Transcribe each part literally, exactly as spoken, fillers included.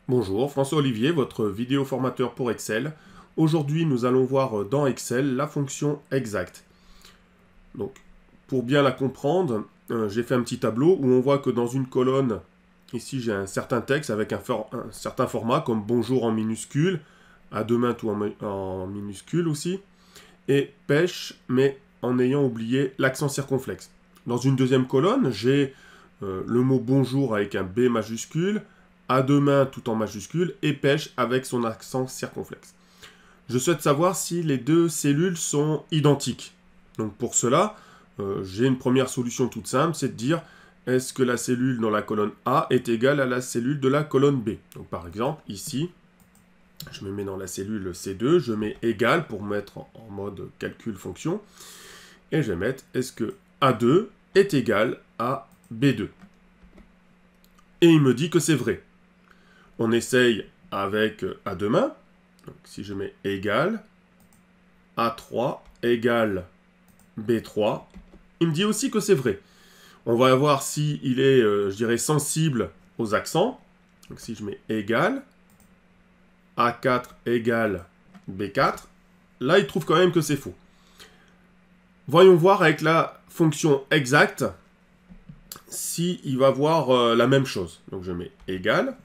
Bonjour, François Olivier, votre vidéo formateur pour Excel. Aujourd'hui, nous allons voir dans Excel la fonction exact. Donc, pour bien la comprendre, euh, j'ai fait un petit tableau où on voit que dans une colonne, ici j'ai un certain texte avec un, for un certain format comme bonjour en minuscule, à demain tout en, en minuscule aussi, et pêche, mais en ayant oublié l'accent circonflexe. Dans une deuxième colonne, j'ai euh, le mot bonjour avec un B majuscule, à demain tout en majuscule, et pêche avec son accent circonflexe. Je souhaite savoir si les deux cellules sont identiques. Donc pour cela, euh, j'ai une première solution toute simple, c'est de dire est-ce que la cellule dans la colonne A est égale à la cellule de la colonne B. Donc par exemple, ici, je me mets dans la cellule C deux, je mets égal pour mettre en mode calcul fonction, et je vais mettre est-ce que A deux est égal à B deux. Et il me dit que c'est vrai. On essaye avec A demain. Donc si je mets égal, A trois égale B trois, il me dit aussi que c'est vrai. On va voir si il est, euh, je dirais, sensible aux accents. Donc si je mets égal, A quatre égale B quatre, là il trouve quand même que c'est faux. Voyons voir avec la fonction exact si il va voir euh, la même chose. Donc je mets égal,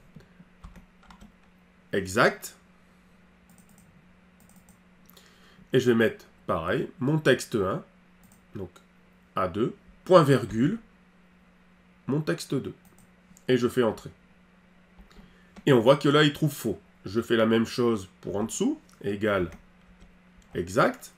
exact, et je vais mettre pareil, mon texte un, donc A deux, point virgule, mon texte deux. Et je fais entrer. Et on voit que là, il trouve faux. Je fais la même chose pour en dessous, égal, exact,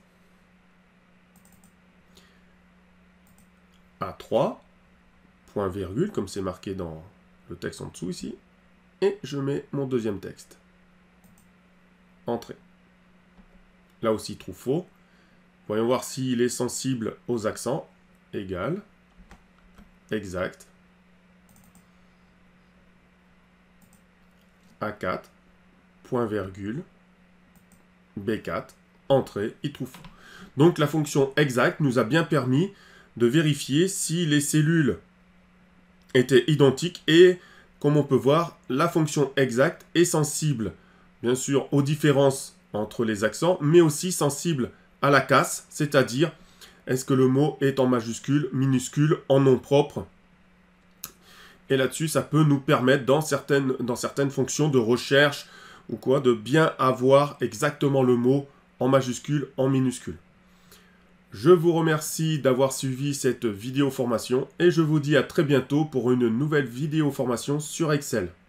A trois, point virgule, comme c'est marqué dans le texte en dessous ici, et je mets mon deuxième texte. Entrée. Là aussi, il trouve faux. Voyons voir s'il est sensible aux accents. Égal, exact, A quatre, point virgule, B quatre, entrée, il trouve faux. Donc la fonction exact nous a bien permis de vérifier si les cellules étaient identiques et, comme on peut voir, la fonction exact est sensible, bien sûr, aux différences entre les accents, mais aussi sensible à la casse, c'est-à-dire est-ce que le mot est en majuscule, minuscule, en nom propre. Et là-dessus, ça peut nous permettre, dans certaines, dans certaines fonctions de recherche ou quoi, de bien avoir exactement le mot en majuscule, en minuscule. Je vous remercie d'avoir suivi cette vidéo formation et je vous dis à très bientôt pour une nouvelle vidéo formation sur Excel.